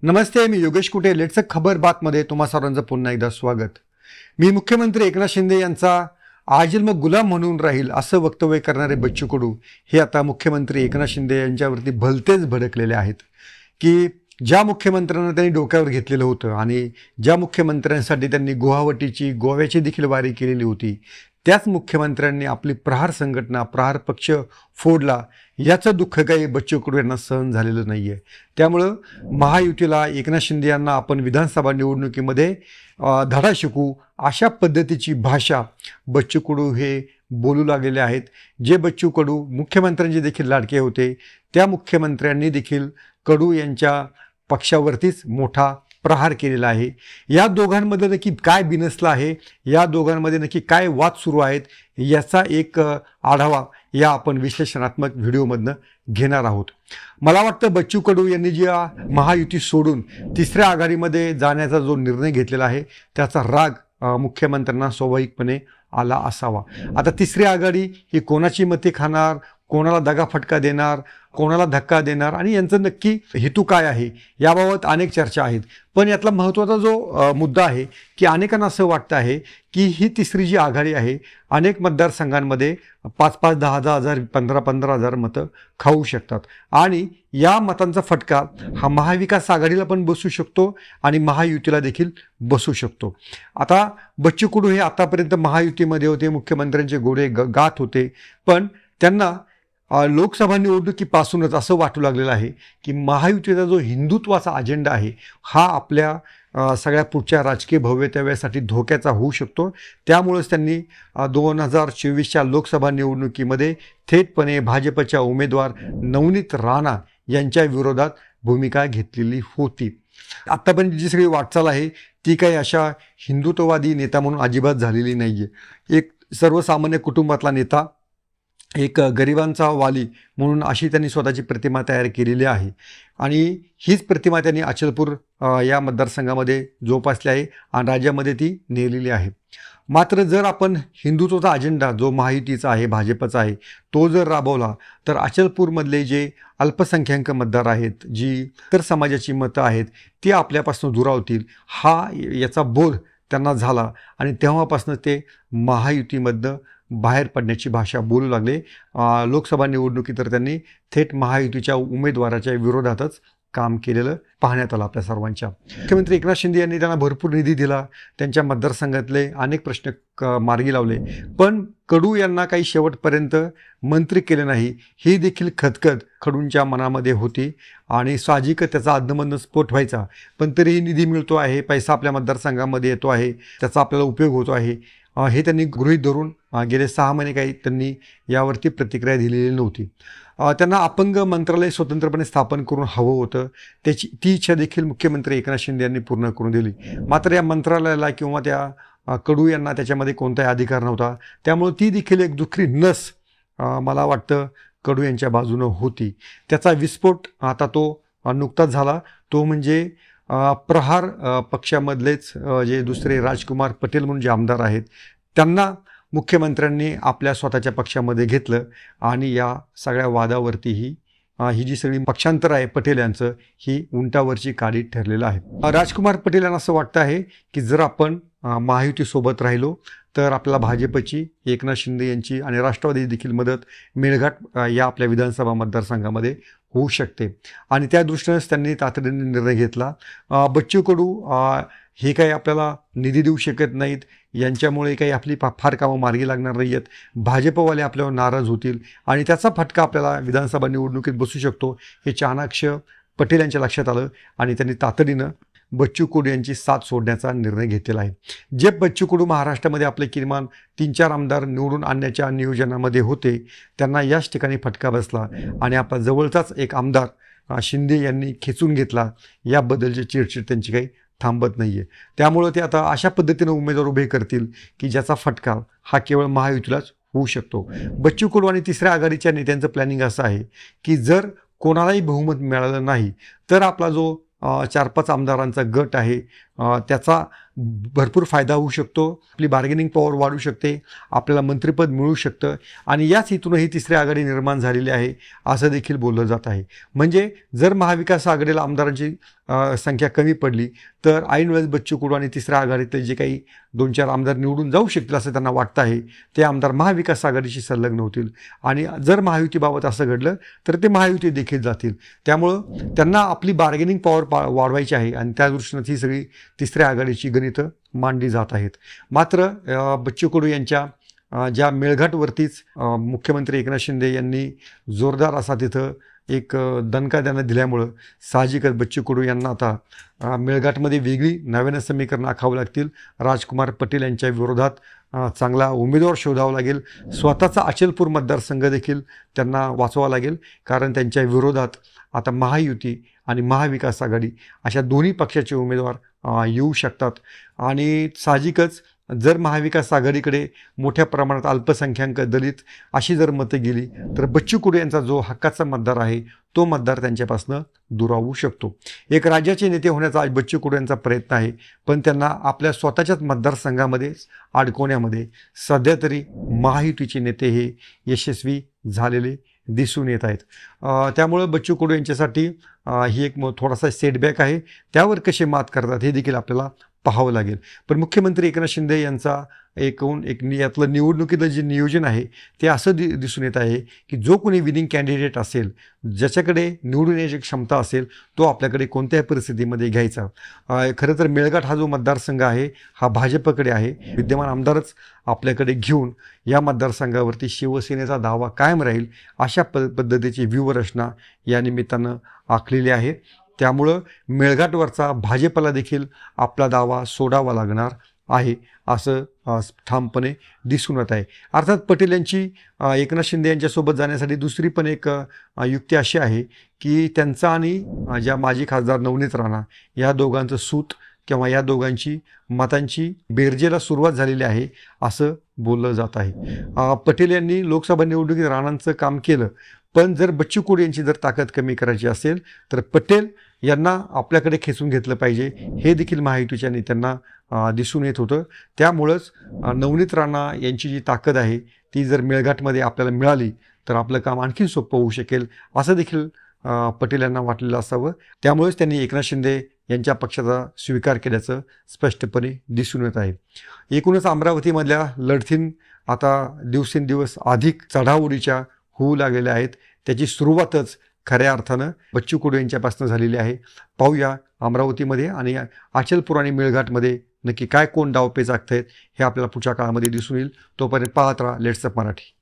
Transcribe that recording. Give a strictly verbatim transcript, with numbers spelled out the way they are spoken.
नमस्ते, मी योगेश कुटे. Let's खबर बातमध्ये तुम्हा सर्वांचं पुन्हा एकदा स्वागत. मी मुख्यमंत्री एकनाथ शिंदे यांचा आजन्म गुलाम म्हणून राहील असं वक्तव्य करणारे बच्चू कडू हे आता मुख्यमंत्री एकनाथ शिंदे यांच्यावरती भलतेच भडकलेले आहेत की ज्या मुख्यमंत्र्यांना त्यांनी डोक्यावर घेतलेलं होतं आणि ज्या मुख्यमंत्र्यांसाठी त्यांनी गुवाहाटीची गोव्याची देखील वारी केलेली होती, त्याच मुख्यमंत्र्यांनी आपली प्रहार संघटना प्रहार पक्ष फोडला. याचं दुःख काही बच्चू कडू यांना सहन झालेलं नाही आहे. त्यामुळं महायुतीला एकनाथ शिंदे यांना आपण विधानसभा निवडणुकीमध्ये धडा शिकू अशा पद्धतीची भाषा बच्चू कडू हे बोलू लागलेले आहेत. जे बच्चू कडू मुख्यमंत्र्यांचे देखील लाडके होते, त्या मुख्यमंत्र्यांनी देखील कडू यांच्या पक्षावरतीच मोठा प्रहार केलेला आहे. या दोघांमध्ये नक्की काय बिनसलं आहे, या दोघांमध्ये नक्की काय वाद सुरू आहेत, याचा एक आढावा या आपण विश्लेषणात्मक व्हिडिओमधनं घेणार आहोत. मला वाटतं बच्चू कडू यांनी जी महायुती सोडून तिसऱ्या आघाडीमध्ये जाण्याचा जो निर्णय घेतलेला आहे त्याचा राग मुख्यमंत्र्यांना स्वाभाविकपणे आला असावा. आता तिसरी आघाडी ही कोणाची मते खाणार, कोणाला दगाफटका देणार, कोणाला धक्का देणार आणि यांचं नक्की हेतू काय आहे याबाबत अनेक चर्चा आहेत. पण यातला महत्त्वाचा जो मुद्दा आहे की अनेकांना असं वाटतं आहे की ही तिसरी जी आघाडी आहे अनेक मतदारसंघांमध्ये पाच पाच दहा दहा हजार पंधरा पंधरा हजार मतं खाऊ शकतात आणि या मतांचा फटका हा महाविकास आघाडीला पण बसू शकतो आणि महायुतीला देखील बसू शकतो. आता बच्चू कडू हे आतापर्यंत महायुतीमध्ये होते, मुख्यमंत्र्यांचे घोडे ग गात होते, पण त्यांना लोकसभा निवडणुकीपासूनच असं वाटू लागलेलं आहे की महायुतीचा जो हिंदुत्वाचा अजेंडा आहे हा आपल्या सगळ्या पुढच्या राजकीय भवितव्यासाठी धोक्याचा होऊ शकतो. त्यामुळेच त्यांनी दोन हजार चोवीसच्या लोकसभा निवडणुकीमध्ये थेटपणे भाजपच्या उमेदवार नवनीत राणा यांच्या विरोधात भूमिका घेतलेली होती. आत्तापर्यंत जी सगळी वाटचाल आहे ती काही अशा हिंदुत्ववादी नेता म्हणून अजिबात झालेली नाही आहे. एक सर्वसामान्य कुटुंबातला नेता, एक गरिबांचा वाली म्हणून अशी त्यांनी स्वतःची प्रतिमा तयार केलेली आहे आणि हीच प्रतिमा त्यांनी अचलपूर या मतदारसंघामध्ये जोपासली आहे आणि राज्यामध्ये ती नेलेली आहे. मात्र जर आपण हिंदुत्वाचा अजेंडा जो महायुतीचा आहे, भाजपचा आहे, तो जर राबवला तर अचलपूरमधले जे अल्पसंख्याक मतदार आहेत, जी इतर समाजाची मतं आहेत, ती आपल्यापासून दुरावतील हा याचा बोध त्यांना झाला आणि तेव्हापासून ते महायुतीमधनं बाहेर पडण्याची भाषा बोलू लागले. लोकसभा निवडणुकीत तर त्यांनी थेट महायुतीच्या उमेदवाराच्या विरोधातच काम केलेलं पाहण्यात आलं आपल्या सर्वांच्या. मुख्यमंत्री एकनाथ शिंदे यांनी त्यांना भरपूर निधी दिला, त्यांच्या मतदारसंघातले अनेक प्रश्न क मार्गी लावले, पण कडू यांना काही शेवटपर्यंत मंत्री केले नाही ही देखील खदखद कडूंच्या मनामध्ये होती आणि साहजिकच त्याचा अधमधून स्फोट व्हायचा. पण तरीही निधी मिळतो आहे, पैसा आपल्या मतदारसंघामध्ये येतो आहे, त्याचा आपल्याला उपयोग होतो आहे हे त्यांनी गृहीत धरून गेले सहा महिने काही त्यांनी यावरती प्रतिक्रिया दिलेली नव्हती. त्यांना अपंग मंत्रालय स्वतंत्रपणे स्थापन करून हवं होतं, त्याची ती इच्छा देखील मुख्यमंत्री एकनाथ शिंदे यांनी पूर्ण करून दिली. मात्र या मंत्रालयाला किंवा त्या कडू यांना त्याच्यामध्ये कोणताही अधिकार नव्हता. त्यामुळे ती देखील एक दुखरी नस मला वाटतं कडू यांच्या बाजूनं होती. त्याचा विस्फोट आता तो नुकताच झाला, तो म्हणजे प्रहार पक्षामधलेच जे दुसरे राजकुमार पटेल म्हणून जे आमदार आहेत त्यांना मुख्यमंत्र्यांनी आपल्या स्वतःच्या पक्षामध्ये घेतलं आणि या सगळ्या वादावरतीही ही जी सगळी पक्षांतर आहे पटेल यांचं ही उंटावरची काडी ठरलेलं आहे. राजकुमार पटेल यांना असं वाटतं आहे की जर आपण महायुतीसोबत राहिलो तर आपल्याला भाजपची, एकनाथ शिंदे यांची आणि राष्ट्रवादी देखील मदत मेळघाट या आपल्या विधानसभा मतदारसंघामध्ये होऊ शकते आणि त्या दृष्टीनेच त्यांनी तातडीने निर्णय घेतला. बच्चू कडू हे काही आपल्याला निधी देऊ शकत नाहीत, यांच्यामुळे काही आपली फार कामं मार्गी लागणार नाही आहेत, भाजपवाले आपल्यावर नाराज होतील आणि त्याचा फटका आपल्याला विधानसभा निवडणुकीत बसू शकतो हे चाणाक्ष पटेल यांच्या लक्षात आलं आणि त्यांनी तातडीनं बच्चू कडू यांची साथ सोडण्याचा निर्णय घेतलेला आहे. जे बच्चू कडू महाराष्ट्रामध्ये आपले किमान तीन चार आमदार निवडून आणण्याच्या नियोजनामध्ये होते त्यांना याच ठिकाणी फटका बसला आणि आपला जवळचाच एक आमदार शिंदे यांनी खेचून घेतला. याबद्दलची चिडचिड त्यांची काही थांबत नाही आहे. त्यामुळं ते आता अशा पद्धतीनं उमेदवार उभे करतील की ज्याचा फटका हा केवळ महायुतीलाच होऊ शकतो. बच्चू कडू आणि तिसऱ्या आघाडीच्या नेत्यांचं प्लॅनिंग असं आहे की जर कोणालाही बहुमत मिळालं नाही तर आपला जो चार पाच आमदारांचा गट आहे अ, त्याचा भरपूर फायदा होऊ शकतो, आपली बार्गेनिंग पॉवर वाढू शकते, आपल्याला मंत्रिपद मिळू शकतं आणि याच हेतूनही तिसरी आघाडी निर्माण झालेली आहे असं देखील बोललं जात आहे. म्हणजे जर महाविकास आघाडीला आमदारांची अ, संख्या कमी पडली तर ऐन वेळेस बच्चू कडू आणि तिसऱ्या आघाडीतले जे काही दोन चार आमदार निवडून जाऊ शकतील असं त्यांना वाटतं आहे, ते आमदार महाविकास आघाडीशी संलग्न होतील आणि जर महायुतीबाबत असं घडलं तर ते महायुती देखील जातील. त्यामुळं त्यांना आपली बार्गेनिंग पॉवर पा वाढवायची आहे आणि त्या दृष्टीनं ही सगळी तिसऱ्या आघाडीची गणितं मांडली जात आहेत. मात्र बच्चू कडू यांच्या ज्या मेळघाटवरतीच मुख्यमंत्री एकनाथ शिंदे यांनी जोरदार असा तिथं एक दणका त्यांना दिल्यामुळं साहजिकच बच्चू कडू यांना आता मेळघाटमध्ये वेगळी नव्यानं समीकरणं आखावं लागतील. राजकुमार पटेल यांच्या विरोधात चांगला उमेदवार शोधावा लागेल. स्वतःचा अचलपूर मतदारसंघ देखील त्यांना वाचवावा लागेल, कारण त्यांच्या विरोधात आता महायुती आणि महाविकास आघाडी अशा दोन्ही पक्षाचे उमेदवार येऊ शकतात आणि साहजिकच जर महाविकास आघाडीकडे मोठ्या प्रमाणात अल्पसंख्याक दलित अशी जर मतं गेली तर बच्चू कडू यांचा जो हक्काचा मतदार आहे तो मतदार त्यांच्यापासून दुरावू शकतो. एक राज्याचे नेते होण्याचा आज बच्चू कडू यांचा प्रयत्न आहे, पण त्यांना आपल्या स्वतःच्याच मतदारसंघामध्येच अडकवण्यामध्ये सध्या तरी महायुतीचे नेते हे यशस्वी झालेले दिसून येत आहेत. त्यामुळं बच्चू कडू यांच्यासाठी ही एक थोडासा सेटबॅक आहे. त्यावर कसे मात करतात हे देखील आपल्याला पाहावं लागेल. पण मुख्यमंत्री एकनाथ शिंदे यांचा एकूण एक यातलं निवडणुकीतलं जे नियोजन आहे ते असं दि दिसून येत आहे की जो कोणी विनिंग कॅन्डिडेट असेल, ज्याच्याकडे निवडून येण्याची क्षमता असेल, तो आपल्याकडे कोणत्याही परिस्थितीमध्ये घ्यायचा. खरं तर मेळघाट हा जो मतदारसंघ आहे हा भाजपकडे आहे. विद्यमान आमदारच आपल्याकडे घेऊन या मतदारसंघावरती शिवसेनेचा दावा कायम राहील अशा प पद्धतीची व्यूहरचना या निमित्तानं आखलेली आहे. त्यामुळं मेळघाटवरचा भाजपला देखील आपला दावा सोडावा लागणार आहे असं ठामपणे दिसून येत आहे. अर्थात पटेल यांची एकनाथ शिंदे यांच्यासोबत जाण्यासाठी दुसरी पण एक युक्ती अशी आहे की त्यांचा आणि ज्या माजी खासदार नवनीत राणा या दोघांचं सूत किंवा या दोघांची मतांची बेरजेला सुरुवात झालेली आहे असं बोललं जात आहे. पटेल यांनी लोकसभा निवडणुकीत राणांचं काम केलं, पण जर बच्चू कडू यांची जर ताकद कमी करायची असेल तर पटेल यांना आपल्याकडे खेचून घेतलं पाहिजे हे देखील महायुतीच्या नेत्यांना दिसून येत होतं. त्यामुळंच नवनीत राणा यांची जी ताकद आहे ती जर मेळघाटमध्ये आपल्याला मिळाली तर आपलं काम आणखी सोपं होऊ शकेल असं देखील पटेल यांना वाटलेलं असावं. त्यामुळेच त्यांनी एकनाथ शिंदे यांच्या पक्षाचा स्वीकार केल्याचं स्पष्टपणे दिसून येत आहे. एकूणच अमरावतीमधल्या लढतीन आता दिवसेंदिवस अधिक चढाओढीच्या होऊ लागलेल्या आहेत. त्याची सुरुवातच खऱ्या अर्थानं बच्चू कडू यांच्यापासून झालेली आहे. पाहूया अमरावतीमध्ये आणि अचलपूर आणि मेळघाटमध्ये नक्की काय कोण डावपेच आखत आहेत हे आपल्याला पुढच्या काळामध्ये दिसून येईल. तोपर्यंत पाहत राहा लेट्स अप मराठी.